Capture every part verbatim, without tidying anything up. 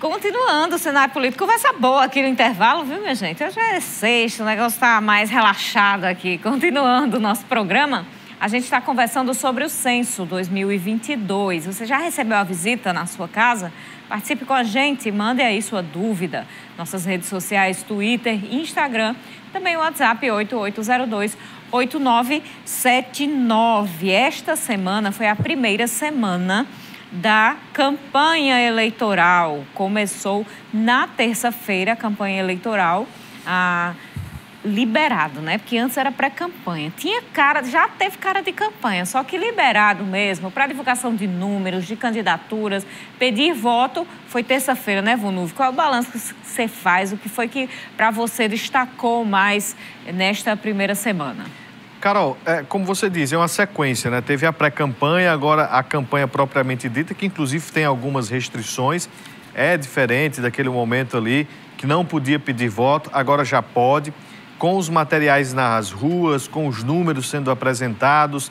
continuando o cenário político, conversa boa aqui no intervalo, viu, minha gente? Hoje é sexta, o negócio está mais relaxado aqui. Continuando o nosso programa, a gente está conversando sobre o Censo dois mil e vinte e dois. Você já recebeu a visita na sua casa? Participe com a gente, mande aí sua dúvida. Nossas redes sociais, Twitter, Instagram, também o WhatsApp oito oito zero dois, oito nove sete nove. Esta semana foi a primeira semana da campanha eleitoral. Começou na terça-feira a campanha eleitoral, ah, liberado, né? Porque antes era pré-campanha. Tinha cara, já teve cara de campanha, só que liberado mesmo para divulgação de números, de candidaturas, pedir voto, foi terça-feira, né, Vonúvio? Qual é o balanço que você faz? O que foi que para você destacou mais nesta primeira semana? Carol, é, como você diz, é uma sequência, né? Teve a pré-campanha, agora a campanha propriamente dita, que inclusive tem algumas restrições. É diferente daquele momento ali que não podia pedir voto, agora já pode, com os materiais nas ruas, com os números sendo apresentados.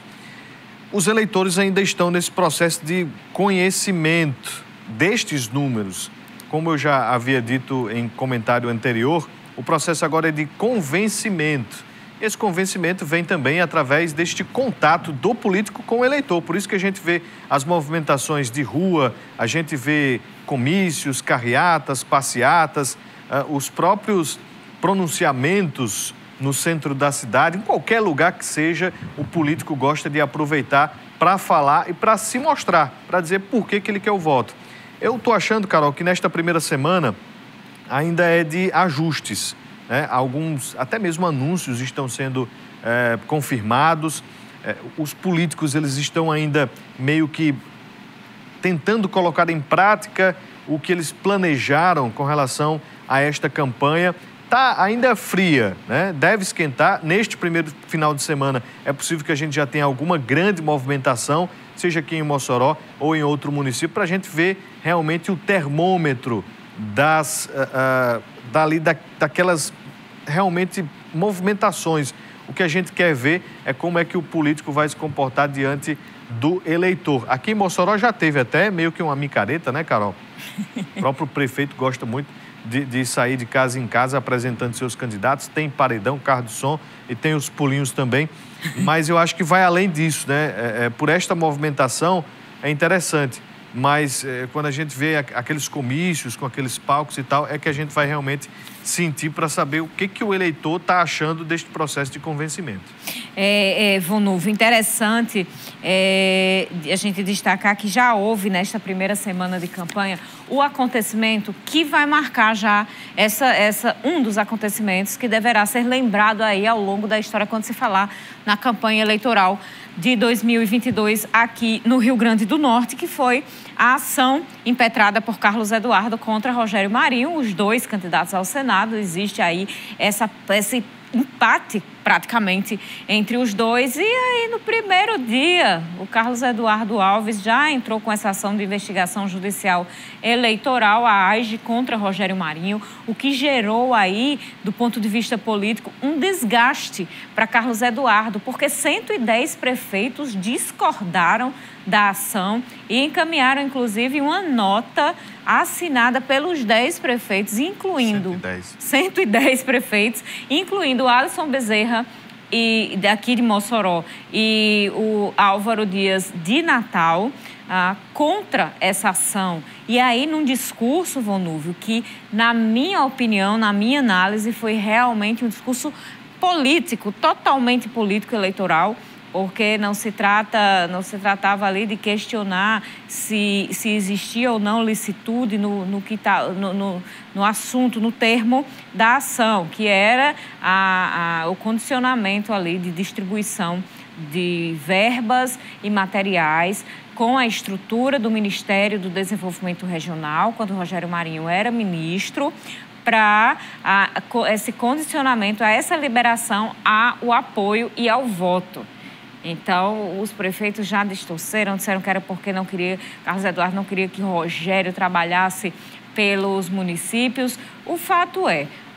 Os eleitores ainda estão nesse processo de conhecimento destes números. Como eu já havia dito em comentário anterior, o processo agora é de convencimento. Esse convencimento vem também através deste contato do político com o eleitor. Por isso que a gente vê as movimentações de rua, a gente vê comícios, carreatas, passeatas, uh, os próprios pronunciamentos no centro da cidade, em qualquer lugar que seja, o político gosta de aproveitar para falar e para se mostrar, para dizer por que que ele quer o voto. Eu estou achando, Carol, que nesta primeira semana ainda é de ajustes. É, alguns, até mesmo anúncios estão sendo é, confirmados. É, os políticos, eles estão ainda meio que tentando colocar em prática o que eles planejaram com relação a esta campanha. Está ainda fria, né? Deve esquentar. Neste primeiro final de semana é possível que a gente já tenha alguma grande movimentação, seja aqui em Mossoró ou em outro município, para a gente ver realmente o termômetro das... Uh, uh, dali da, daquelas realmente movimentações. O que a gente quer ver é como é que o político vai se comportar diante do eleitor. Aqui em Mossoró já teve até meio que uma micareta, né, Carol? O próprio prefeito gosta muito de, de sair de casa em casa apresentando seus candidatos. Tem paredão, carro de som e tem os pulinhos também. Mas eu acho que vai além disso, né? É, é, por esta movimentação é interessante. Mas é, quando a gente vê aqueles comícios com aqueles palcos e tal, é que a gente vai realmente sentir para saber o que, que o eleitor está achando deste processo de convencimento. É, é, Vonúvio, interessante é, a gente destacar que já houve nesta primeira semana de campanha o acontecimento que vai marcar já essa, essa, um dos acontecimentos que deverá ser lembrado aí ao longo da história quando se falar na campanha eleitoral de dois mil e vinte e dois aqui no Rio Grande do Norte, que foi a ação impetrada por Carlos Eduardo contra Rogério Marinho, os dois candidatos ao Senado. Existe aí essa, esse empate praticamente entre os dois. E aí, no primeiro dia, o Carlos Eduardo Alves já entrou com essa ação de investigação judicial eleitoral, a A G, contra Rogério Marinho, o que gerou aí, do ponto de vista político, um desgaste para Carlos Eduardo, porque cento e dez prefeitos discordaram da ação e encaminharam, inclusive, uma nota assinada pelos dez prefeitos, incluindo... cento e dez. cento e dez prefeitos, incluindo Alisson Bezerra, e daqui de Mossoró, e o Álvaro Dias de Natal, ah, contra essa ação. E aí, num discurso, Vonúvio, que, na minha opinião, na minha análise, foi realmente um discurso político, totalmente político eleitoral, porque não se trata, não se tratava ali de questionar se, se existia ou não licitude no, no, que tá, no, no, no assunto, no termo da ação, que era a, a, o condicionamento ali de distribuição de verbas e materiais com a estrutura do Ministério do Desenvolvimento Regional, quando o Rogério Marinho era ministro, para esse condicionamento, a essa liberação, ao apoio e ao voto. Então, os prefeitos já distorceram, disseram que era porque não queria, Carlos Eduardo não queria que Rogério trabalhasse pelos municípios. O fato é,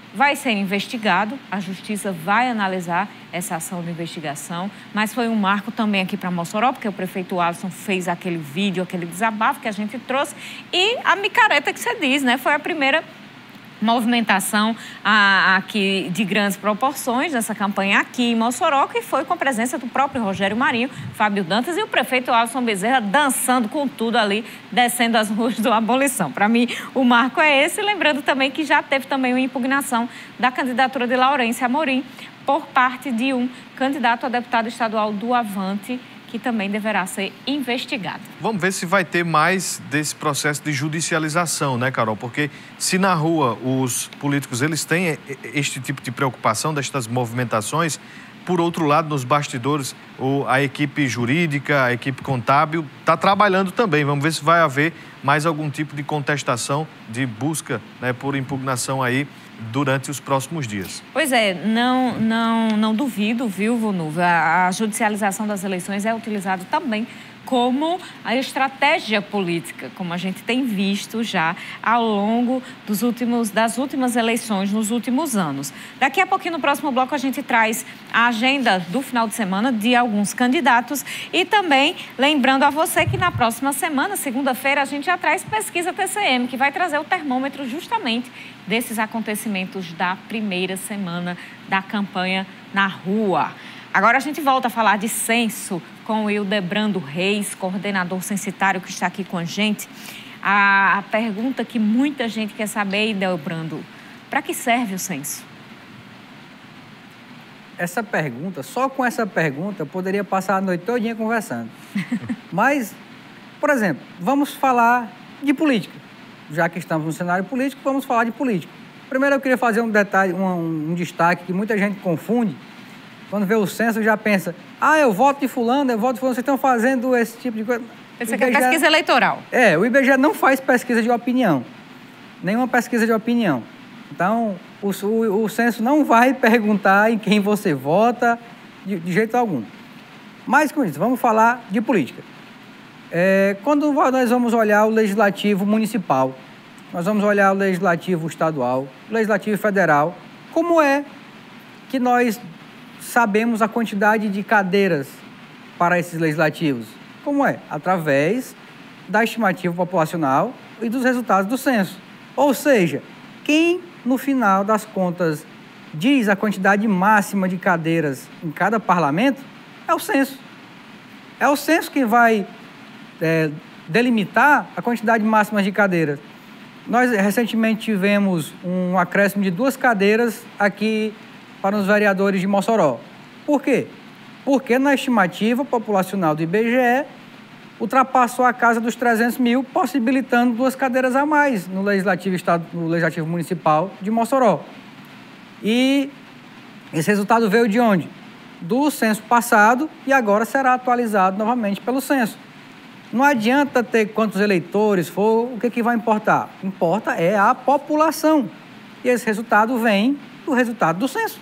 vai ser investigado, a Justiça vai analisar essa ação de investigação, mas foi um marco também aqui para Mossoró, porque o prefeito Alisson fez aquele vídeo, aquele desabafo que a gente trouxe, e a micareta que você diz, né? Foi a primeira movimentação a, aqui de grandes proporções dessa campanha aqui em Mossoró, que foi com a presença do próprio Rogério Marinho, Fábio Dantas e o prefeito Alisson Bezerra dançando com tudo ali, descendo as ruas do Abolição. Para mim, o marco é esse, lembrando também que já teve também uma impugnação da candidatura de Laurência Amorim por parte de um candidato a deputado estadual do Avante, que também deverá ser investigado. Vamos ver se vai ter mais desse processo de judicialização, né, Carol? Porque se na rua os políticos eles têm este tipo de preocupação, destas movimentações, por outro lado, nos bastidores, a equipe jurídica, a equipe contábil está trabalhando também. Vamos ver se vai haver mais algum tipo de contestação, de busca, né, por impugnação aí durante os próximos dias. Pois é, não, não, não duvido, viu, Vonúvio? A, a judicialização das eleições é utilizada também como a estratégia política, como a gente tem visto já ao longo dos últimos, das últimas eleições, nos últimos anos. Daqui a pouquinho, no próximo bloco, a gente traz a agenda do final de semana de alguns candidatos e também lembrando a você que na próxima semana, segunda-feira, a gente já traz pesquisa T C M, que vai trazer o termômetro justamente desses acontecimentos da primeira semana da campanha na rua. Agora a gente volta a falar de censo com o Hildebrando Reis, coordenador censitário que está aqui com a gente. A, a pergunta que muita gente quer saber, Hildebrando, para que serve o censo? Essa pergunta, só com essa pergunta, eu poderia passar a noite todinha conversando. Mas, por exemplo, vamos falar de política. Já que estamos no cenário político, vamos falar de política. Primeiro eu queria fazer um detalhe, um, um destaque que muita gente confunde. Quando vê o censo, já pensa, ah, eu voto de fulano, eu voto de fulano, vocês estão fazendo esse tipo de coisa. Pensa que é pesquisa eleitoral. É, o I B G E não faz pesquisa de opinião, nenhuma pesquisa de opinião. Então, o, o, o censo não vai perguntar em quem você vota de, de jeito algum. Mas, com isso, vamos falar de política. É, quando nós vamos olhar o legislativo municipal, nós vamos olhar o legislativo estadual, o legislativo federal, como é que nós sabemos a quantidade de cadeiras para esses legislativos? Como é? Através da estimativa populacional e dos resultados do censo. Ou seja, quem, no final das contas, diz a quantidade máxima de cadeiras em cada parlamento é o censo. É o censo que vai é, delimitar a quantidade máxima de cadeiras. Nós, recentemente, tivemos um acréscimo de duas cadeiras aqui para os vereadores de Mossoró. Por quê? Porque na estimativa populacional do I B G E ultrapassou a casa dos trezentos mil, possibilitando duas cadeiras a mais no Legislativo, Estado, no Legislativo Municipal de Mossoró. E esse resultado veio de onde? Do censo passado e agora será atualizado novamente pelo censo. Não adianta ter quantos eleitores for, o que, que vai importar? Importa é a população. E esse resultado vem do resultado do censo.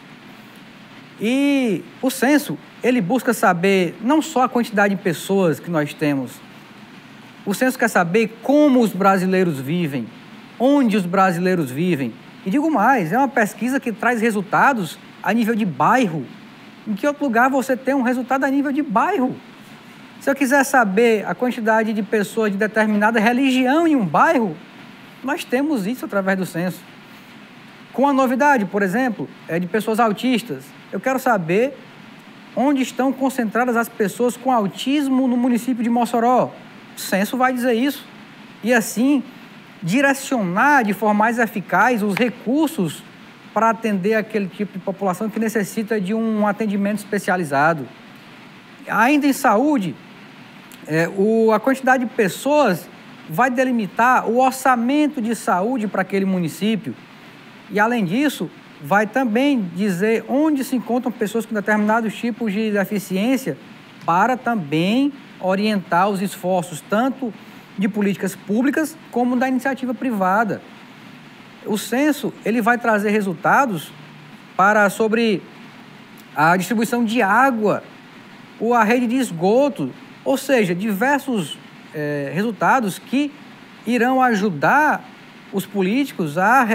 E o censo, ele busca saber não só a quantidade de pessoas que nós temos. O censo quer saber como os brasileiros vivem, onde os brasileiros vivem. E digo mais, é uma pesquisa que traz resultados a nível de bairro. Em que outro lugar você tem um resultado a nível de bairro? Se eu quiser saber a quantidade de pessoas de determinada religião em um bairro, nós temos isso através do censo. Com a novidade, por exemplo, é de pessoas autistas. Eu quero saber onde estão concentradas as pessoas com autismo no município de Mossoró. O censo vai dizer isso. E assim, direcionar de forma mais eficaz os recursos para atender aquele tipo de população que necessita de um atendimento especializado. Ainda em saúde, é, o, a quantidade de pessoas vai delimitar o orçamento de saúde para aquele município. E, além disso, vai também dizer onde se encontram pessoas com determinados tipos de deficiência para também orientar os esforços tanto de políticas públicas como da iniciativa privada. O censo, ele vai trazer resultados para, sobre a distribuição de água, ou a rede de esgoto, ou seja, diversos é, resultados que irão ajudar os políticos a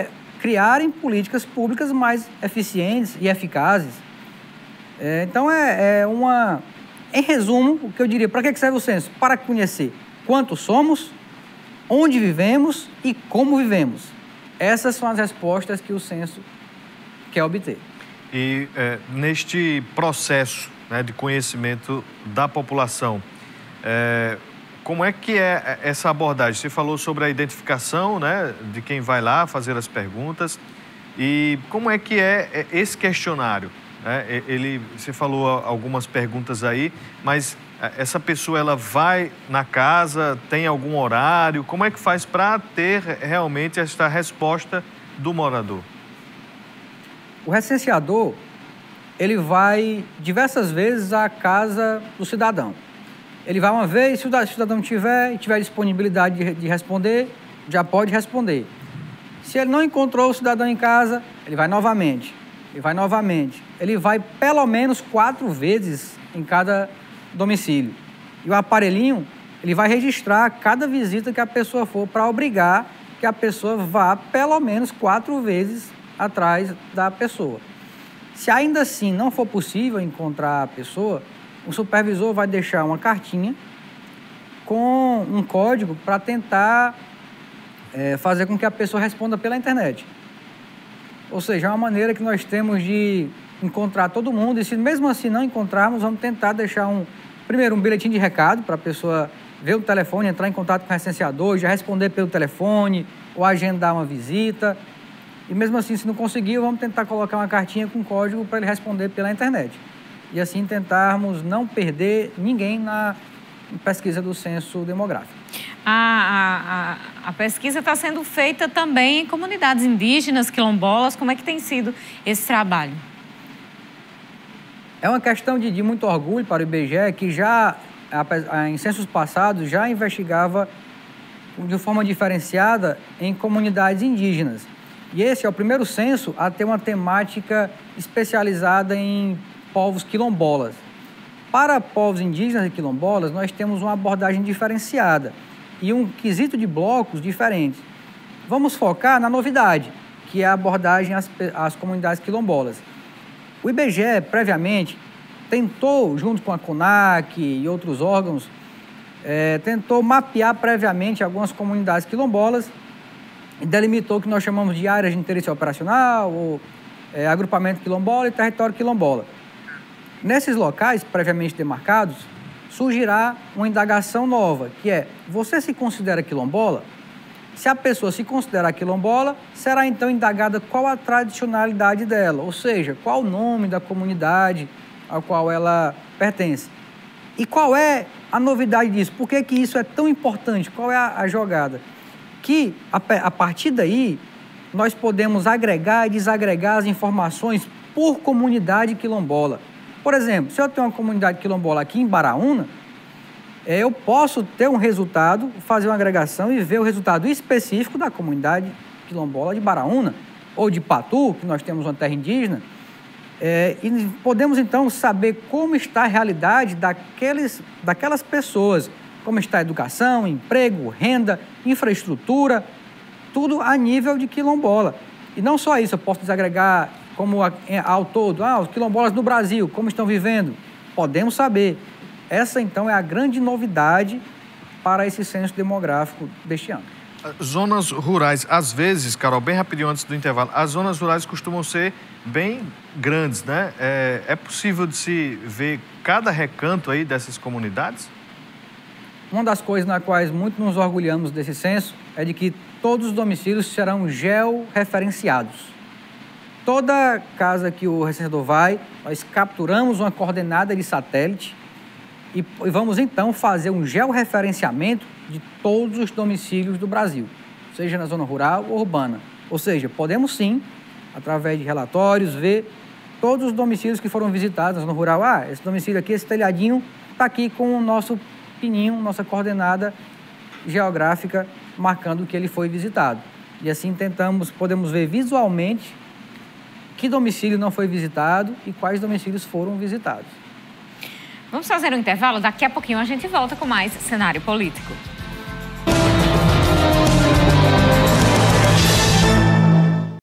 criarem políticas públicas mais eficientes e eficazes. É, então, é, é uma... Em resumo, o que eu diria, para que serve o censo? Para conhecer quantos somos, onde vivemos e como vivemos. Essas são as respostas que o censo quer obter. E é, neste processo, né, de conhecimento da população, é, como é que é essa abordagem? Você falou sobre a identificação, né, de quem vai lá fazer as perguntas. E como é que é esse questionário? É, ele, você falou algumas perguntas aí, mas essa pessoa ela vai na casa, tem algum horário? Como é que faz para ter realmente esta resposta do morador? O recenseador, ele vai diversas vezes à casa do cidadão. Ele vai uma vez, se o cidadão tiver e tiver disponibilidade de, de responder, já pode responder. Se ele não encontrou o cidadão em casa, ele vai novamente. Ele vai novamente. Ele vai pelo menos quatro vezes em cada domicílio. E o aparelhinho, ele vai registrar cada visita que a pessoa for para obrigar que a pessoa vá pelo menos quatro vezes atrás da pessoa. Se ainda assim não for possível encontrar a pessoa, o supervisor vai deixar uma cartinha com um código para tentar é, fazer com que a pessoa responda pela internet. Ou seja, é uma maneira que nós temos de encontrar todo mundo, e se mesmo assim não encontrarmos, vamos tentar deixar um, primeiro um bilhetim de recado para a pessoa ver o telefone, entrar em contato com o recenseador, já responder pelo telefone ou agendar uma visita. E mesmo assim, se não conseguir, vamos tentar colocar uma cartinha com código para ele responder pela internet. E assim tentarmos não perder ninguém na pesquisa do censo demográfico. A, a, a pesquisa está sendo feita também em comunidades indígenas, quilombolas. Como é que tem sido esse trabalho? É uma questão de, de muito orgulho para o I B G E, que já, em censos passados, já investigava de forma diferenciada em comunidades indígenas. E esse é o primeiro censo a ter uma temática especializada em povos quilombolas. Para povos indígenas e quilombolas, nós temos uma abordagem diferenciada e um quesito de blocos diferentes. Vamos focar na novidade, que é a abordagem às, às comunidades quilombolas. O I B G E, previamente, tentou, junto com a CONAC e outros órgãos, é, tentou mapear previamente algumas comunidades quilombolas e delimitou o que nós chamamos de áreas de interesse operacional, ou é, agrupamento quilombola e território quilombola. Nesses locais, previamente demarcados, surgirá uma indagação nova, que é: você se considera quilombola? Se a pessoa se considerar quilombola, será então indagada qual a tradicionalidade dela, ou seja, qual o nome da comunidade ao qual ela pertence. E qual é a novidade disso? Por que que isso é tão importante? Qual é a, a jogada? Que, a, a partir daí, nós podemos agregar e desagregar as informações por comunidade quilombola. Por exemplo, se eu tenho uma comunidade quilombola aqui em Baraúna, eu posso ter um resultado, fazer uma agregação e ver o resultado específico da comunidade quilombola de Baraúna, ou de Patu, que nós temos uma terra indígena, é, e podemos então saber como está a realidade daqueles, daquelas pessoas, como está a educação, emprego, renda, infraestrutura, tudo a nível de quilombola. E não só isso, eu posso desagregar como ao todo, ah, os quilombolas no Brasil, como estão vivendo, podemos saber. Essa, então, é a grande novidade para esse censo demográfico deste ano. Zonas rurais, às vezes, Carol, bem rapidinho antes do intervalo, as zonas rurais costumam ser bem grandes, né? É, é possível de se ver cada recanto aí dessas comunidades? Uma das coisas na quais muito nos orgulhamos desse censo é de que todos os domicílios serão georreferenciados. Toda casa que o recenseador vai, nós capturamos uma coordenada de satélite e vamos então fazer um georreferenciamento de todos os domicílios do Brasil, seja na zona rural ou urbana. Ou seja, podemos sim, através de relatórios, ver todos os domicílios que foram visitados na zona rural. Ah, esse domicílio aqui, esse telhadinho, está aqui com o nosso pininho, nossa coordenada geográfica, marcando que ele foi visitado. E assim tentamos, podemos ver visualmente que domicílio não foi visitado e quais domicílios foram visitados. Vamos fazer um intervalo? Daqui a pouquinho a gente volta com mais Cenário Político.